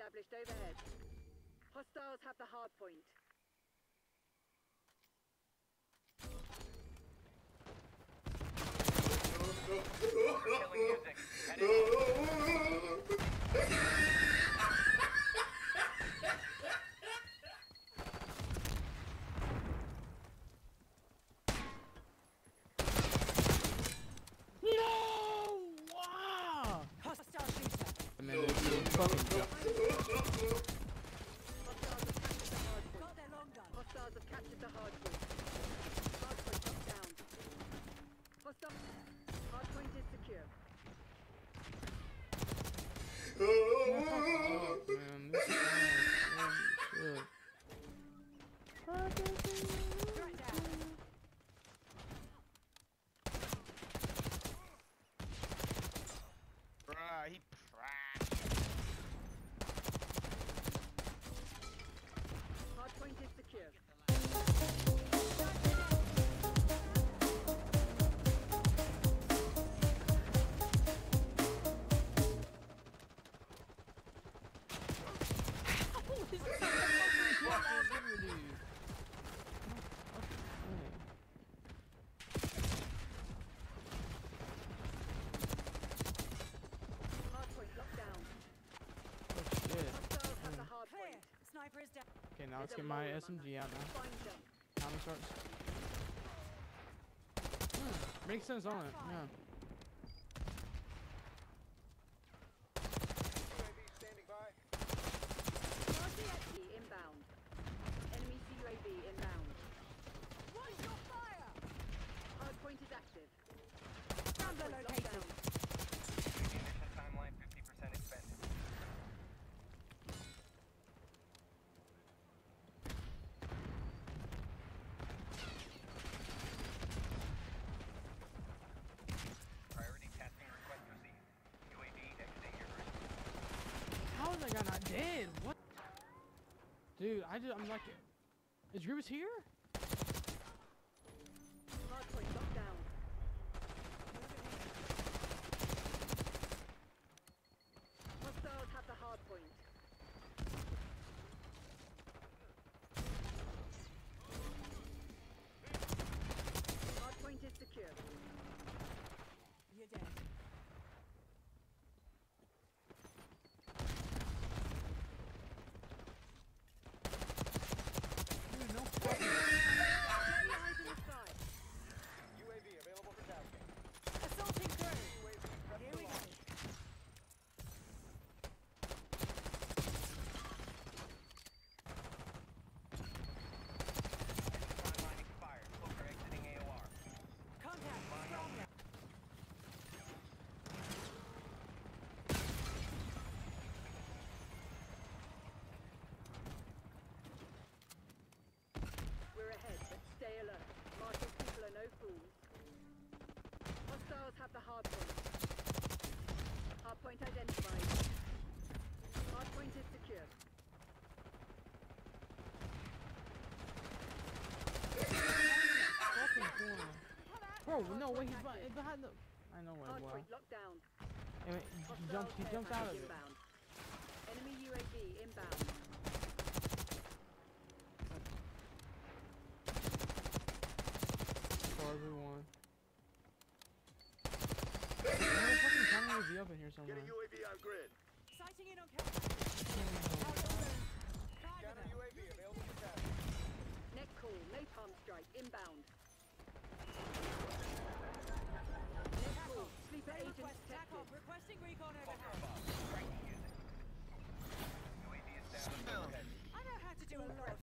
established overhead. Hostiles have the hard point. Killing music. Headed home. No! Wow! Hostile shooter. I mean, fucking jump. Got their long gun. Hostiles have captured the hard point. Hard point locked down. Hostile. Hard point is secure. Oh, man, this is holy shit. Threat down. Bruh, he Hard point is secure. Hard point locked down. Oh shit. Hostiles have the hard Clear. point. Sniper is down. Okay, now let's get my SMG out now. Find them. Time to start. Makes sense on it, yeah. UAV standing by. RCXD inbound. Enemy CUAV inbound. One shot fire. Hard point is active. Scrambler Locked located. down. Munition timeline 50% expended. Priority tasking request received. UAV exiting your group. How is that guy not dead? What? Dude, I'm like, is Grievous here? Hard point locked down. Hostiles have the hard point. Hard point is secure. You're dead. Dude, no fucking. Enemy eyes in the sky. UAV available for tasking. Assaulting crew. UAV prep Here for we go. launch. Timeline expired. Cloaker exiting AOR. Contact. Scrambler. We're ahead, but stay alert. Marshall people are no fools. Hostiles have the hard point. Hard point identified. Hard point is secure. Fucking corner. Bro, no way, he's behind the. I know where Hard he was. point locked down. Anyway, he jumps out of it. Inbound. Enemy UAV inbound. For everyone. There's fucking camera UAV up in here somewhere. UAV on grid. Sighting in on camera. Out of the room.